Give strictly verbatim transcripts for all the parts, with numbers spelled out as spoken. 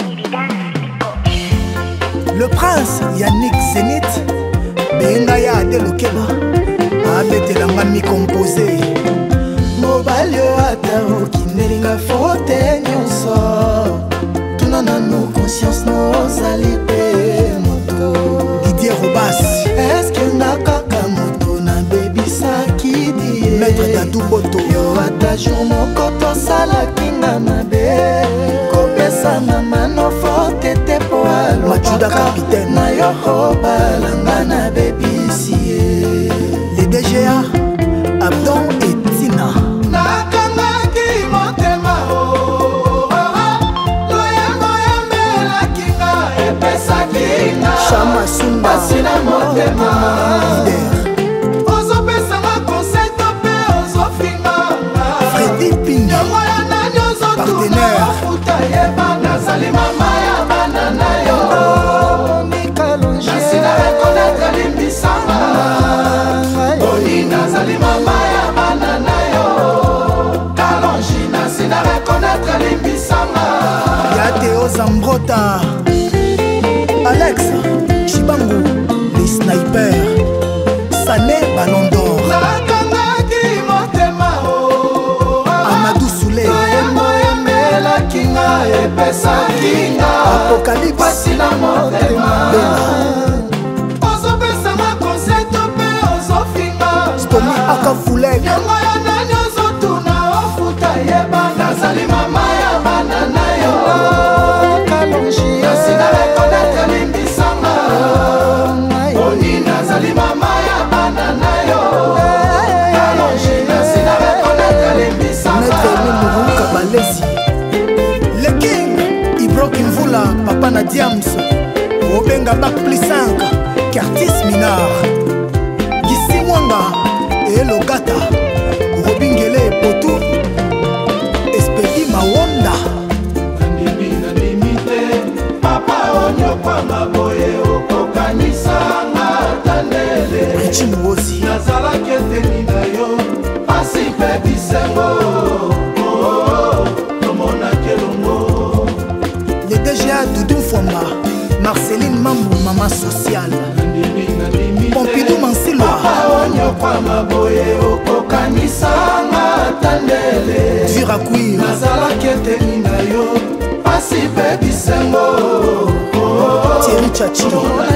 Le prince Yannick Zénith benga ya adelokela abetelanga mi composé mobali ata okindelinga fote nyonso tuna nano conscience nozali pe moto Didier Robas eske nga kaka moto na bebisaki die maître Dadou Boto yo ata jour moko tosalaki nga mabe kopesa mama no fote te po Machuda capitaine na yo balanga na bebisi les D G A Abdon et Tina nakamaki motema o loyembo yembelaki nga epesaki nga Chama Sumba sina motema ozopesanga conseil to mpe ozofinga Freddy Pingi yango ya nani ozotuna ofuta yeba nazali mama ya bana na yo nasina rekonetre limbisanga oni nazali mama ya bana na yo kalongi nasina rekonetre limbisanga yate ozambrota Alex Chibangu les snipers Sané Ballon d'Or nakangaki motema o Amadou Soulé oyemboyemelaki nga epesaki nga Apocalypse pasina motema ozopesanga conseil to mpe ozofinga Stomi Akafulek yango ya nani ozotuna ofuta yeba nazali mama ya bana na yo kalongi nasina rekonetre limbisanga oni nazali mama ya bana na yo kalongi nasina rekonetre limbisanga Maître Emile Kabalesi le king Ibrokin Vula papa na Diams Obenga Bac plus cinq Curtis Minard Gisi Mwanga et Logata Robingele Potou Espedi Mawonda Nandimi nandimi te papa onyokwa maboye okokanisanga tandele Richi Mwozi nazalaki eteni na yo pasi mpe bisengo tomonaki elongo le D G A Doudou Fomba Marceline Mambou maman sociale Pompidou Mansilwa onyokwa maboye okokanisanga tandele Durakuir nazalaki eteni na yo pasi mpe bisengo Thierry Chachi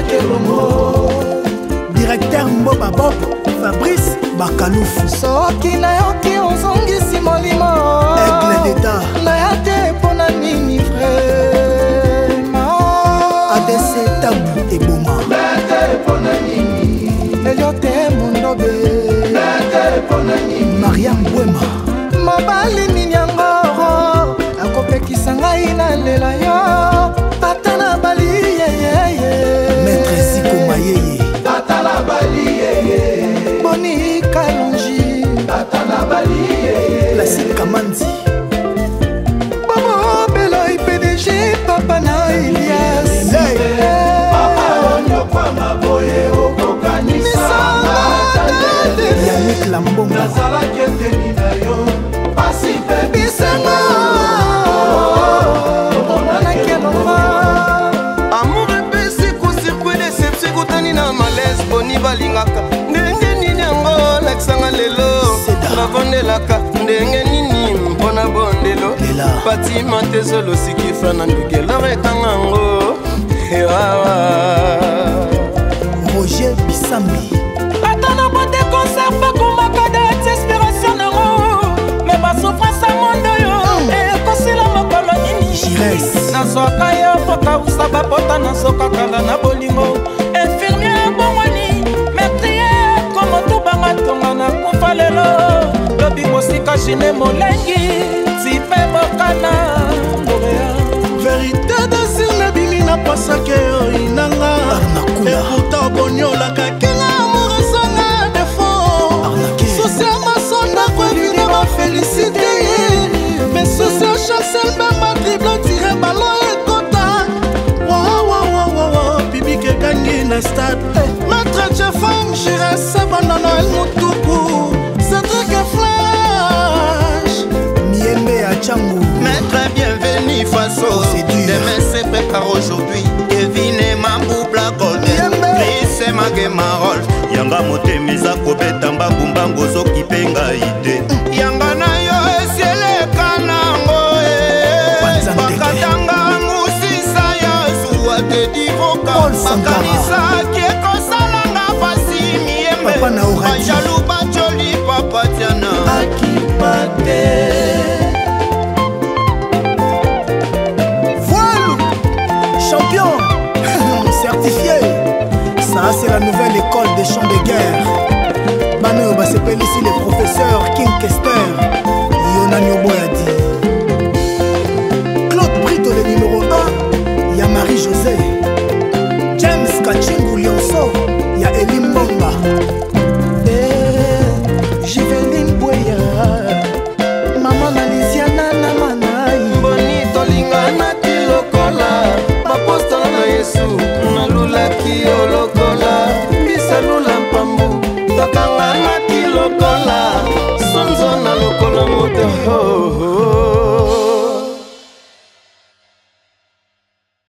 directeur Mboba Bob Fabrice Bakalouf soki nayoki ozongisi molimo aigle d'État naya te mpona nini vraiment A D C Tabu eboma naya te mpona nini eliote mondobe naya te mpona nini Mariam Bwema mobali nini yango akopekisa ngai nalela yo ata na bali yeyeye maître Ziko Mayeye ata na bali yeye boni kalongi ata na bali yeye Placide Kamandi Bobo Beloy P D G papa na Elias papa onyokwa maboye okokanisanga tandele Yannick Lambonga nazalaki eteni na yo pasi mpe bisengo omonaki elonga amour epesi kosirkue deception kotani na malaise boni balingaka ndenge nini yango lakisanga lelo navandelaka ndenge nini mpona bondelo patima te zolosiki frana ndugelo rekanga yango ewawa Roger Bisambi ata na bote concert bakomaka de desperation nango me basouffrance ya mondo yo ekosila mokolo nini nazwaka yo pokausa bapota nazokakala na bolingo infirmier bongwani metrier komotubanga tonga na kufa lelo lobi mosika jine molengi tipe bokana vérité desir nabimi na pasake oinanga eputa obonyolaka kinga amour esanga defo social masonda kwevine bafélicité mais social chancel bema driblo tire ballon ekota wawawawawa bibike ekangi na stade maître jefang jirese bana noel motuku cedric flash miembe ya changu maître bienvenu faso demain c'est aujourd'hui. Kevin et Mambou Black Golden, Chris et Magé Marol. Yanga motemeza kobeta mbangumbango zoki penga ide. Yanga na yo esiele kanango e. Bakatanga musisa ya zuwa te divoka. Bakanisa kieko salanga pasi miembe. Bajalou bacholi papa tiana. Akipate. Champion certifié. Ça c'est la nouvelle école des champs de guerre. Manu Basepel ici les professeurs King Kester.